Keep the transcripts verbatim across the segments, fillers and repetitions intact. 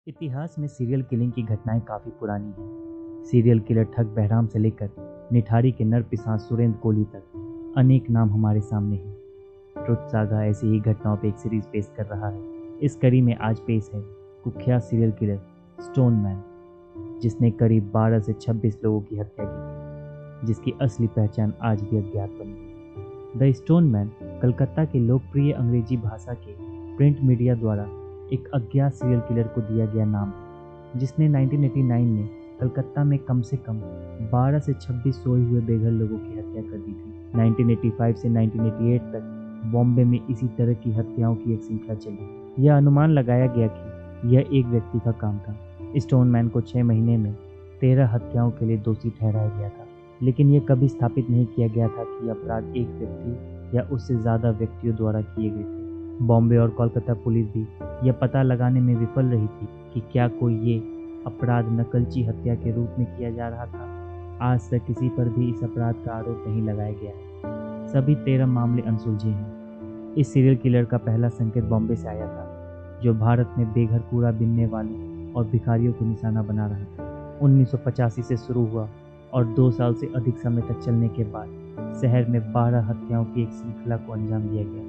इतिहास में serial killing की घटनाएं काफ़ी पुरानी हैं। सीरियल किलर ठग बहराम से लेकर निठारी के नर पिशाच सुरेंद्र कोहली तक अनेक नाम हमारे सामने हैं। ट्रुथ सागा ऐसी ही घटनाओं पर एक सीरीज पेश कर रहा है। इस कड़ी में आज पेश है कुख्यात सीरियल किलर स्टोन मैन, जिसने करीब बारह से छब्बीस लोगों की हत्या की थी, जिसकी असली पहचान आज भी अज्ञात बनी है। द स्टोन मैन कलकत्ता के लोकप्रिय अंग्रेजी भाषा के प्रिंट मीडिया द्वारा एक अज्ञात सीरियल किलर को दिया गया नाम है, जिसने उन्नीस सौ नवासी में कलकत्ता में कम से कम बारह से छब्बीस सोए हुए बेघर लोगों की हत्या कर दी थी। उन्नीस सौ पचासी से उन्नीस सौ अट्ठासी तक बॉम्बे में इसी तरह की हत्याओं की एक श्रृंखला चली। यह अनुमान लगाया गया कि यह एक व्यक्ति का काम था। स्टोन मैन को छः महीने में तेरह हत्याओं के लिए दोषी ठहराया गया था, लेकिन यह कभी स्थापित नहीं किया गया था कि अपराध एक व्यक्ति या उससे ज़्यादा व्यक्तियों द्वारा किए गए थे। बॉम्बे और कोलकाता पुलिस भी यह पता लगाने में विफल रही थी कि क्या कोई ये अपराध नकलची हत्या के रूप में किया जा रहा था। आज तक किसी पर भी इस अपराध का आरोप नहीं लगाया गया है। सभी तेरह मामले अनसुलझे हैं। इस सीरियल किलर का पहला संकेत बॉम्बे से आया था, जो भारत में बेघर कूड़ा बीनने वालों और भिखारियों को निशाना बना रहा था। उन्नीस सौ पचासी से शुरू हुआ और दो साल से अधिक समय तक चलने के बाद शहर में बारह हत्याओं की एक श्रृंखला को अंजाम दिया गया।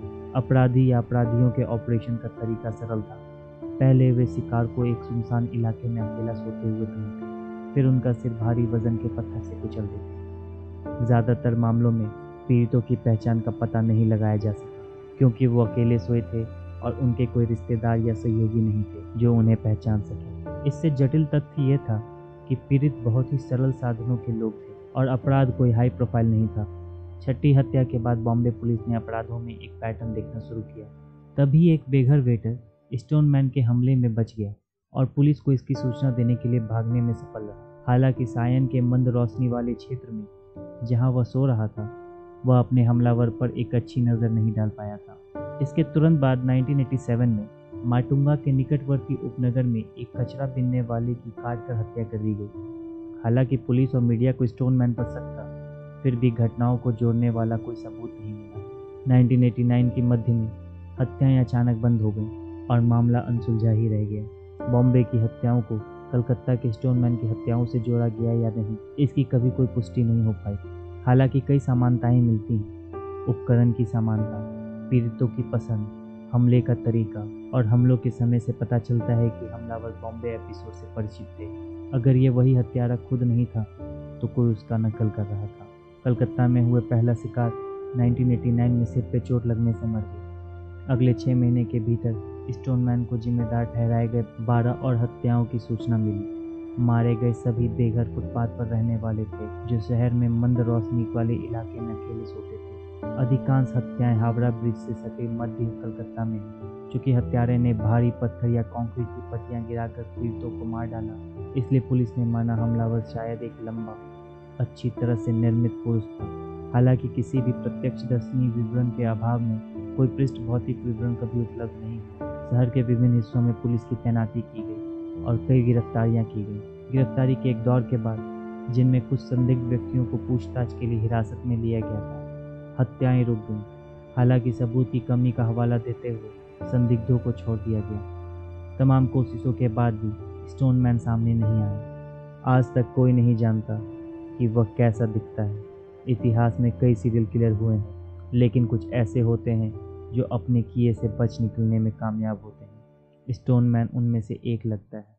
अपराधी या अपराधियों के ऑपरेशन का तरीका सरल था। पहले वे शिकार को एक सुनसान इलाके में अकेला सोते हुए ढूंढते, फिर उनका सिर भारी वजन के पत्थर से कुचल देते। ज़्यादातर मामलों में पीड़ितों की पहचान का पता नहीं लगाया जा सका, क्योंकि वो अकेले सोए थे और उनके कोई रिश्तेदार या सहयोगी नहीं थे जो उन्हें पहचान सके। इससे जटिल तथ्य यह था कि पीड़ित बहुत ही सरल साधनों के लोग थे और अपराध कोई हाई प्रोफाइल नहीं था। छठी हत्या के बाद बॉम्बे पुलिस ने अपराधों में एक पैटर्न देखना शुरू किया। तभी एक बेघर वेटर स्टोन मैन के हमले में बच गया और पुलिस को इसकी सूचना देने के लिए भागने में सफल रहा। हालांकि सायन के मंद रोशनी वाले क्षेत्र में जहां वह सो रहा था, वह अपने हमलावर पर एक अच्छी नज़र नहीं डाल पाया था। इसके तुरंत बाद उन्नीस सौ सत्तासी में माटुंगा के निकटवर्ती उपनगर में एक कचरा बीनने वाले की काट कर हत्या कर दी गई। हालांकि पुलिस और मीडिया को स्टोन मैन पर शक था, फिर भी घटनाओं को जोड़ने वाला कोई सबूत नहीं मिला। उन्नीस सौ नवासी की मध्य में हत्याएं अचानक बंद हो गईं और मामला अनसुलझा ही रह गया। बॉम्बे की हत्याओं को कलकत्ता के स्टोन मैन की हत्याओं से जोड़ा गया या नहीं, इसकी कभी कोई पुष्टि नहीं हो पाई। हालांकि कई समानताएं मिलती हैं। उपकरण की समानता, पीड़ितों की पसंद, हमले का तरीका और हमलों के समय से पता चलता है कि हमलावर बॉम्बे एपिसोड से परिचित थे। अगर ये वही हत्यारा खुद नहीं था तो कोई उसका नकल कर रहा था। कलकत्ता में हुए पहला शिकार उन्नीस सौ नवासी में सिर पे चोट लगने से मर गया। अगले छः महीने के भीतर स्टोन मैन को जिम्मेदार ठहराए गए बारह और हत्याओं की सूचना मिली। मारे गए सभी बेघर फुटपाथ पर रहने वाले थे, जो शहर में मंद रोशनी वाले इलाके में अकेले सोते थे। अधिकांश हत्याएं हावड़ा ब्रिज से सटे मध्य कलकत्ता में हुई। चूंकि हत्यारे ने भारी पत्थर या कंक्रीट की पट्टियां गिराकर पीड़ितों को मार डाला, इसलिए पुलिस ने माना हमलावर शायद एक लंबा, अच्छी तरह से निर्मित पुरुष था। हालांकि किसी भी प्रत्यक्षदर्शी विवरण के अभाव में कोई पृष्ठ भौतिक विवरण कभी उपलब्ध नहीं हुआ। शहर के विभिन्न हिस्सों में पुलिस की तैनाती की गई और कई गिरफ्तारियां की गई। गिरफ्तारी के एक दौर के बाद, जिनमें कुछ संदिग्ध व्यक्तियों को पूछताछ के लिए हिरासत में लिया गया था, हत्याएं रुक गईं। हालांकि सबूत की कमी का हवाला देते हुए संदिग्धों को छोड़ दिया गया। तमाम कोशिशों के बाद भी स्टोन मैन सामने नहीं आया। आज तक कोई नहीं जानता कि वह कैसा दिखता है। इतिहास में कई सीरियल किलर हुए हैं, लेकिन कुछ ऐसे होते हैं जो अपने किए से बच निकलने में कामयाब होते हैं। स्टोन मैन उनमें से एक लगता है।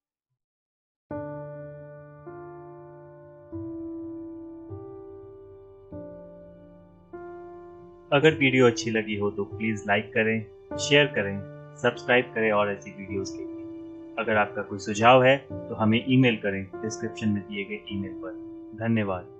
अगर वीडियो अच्छी लगी हो तो प्लीज़ लाइक करें, शेयर करें, सब्सक्राइब करें और ऐसी वीडियोस के लिए। अगर आपका कोई सुझाव है तो हमें ईमेल करें डिस्क्रिप्शन में दिए गए ईमेल पर। धन्यवाद।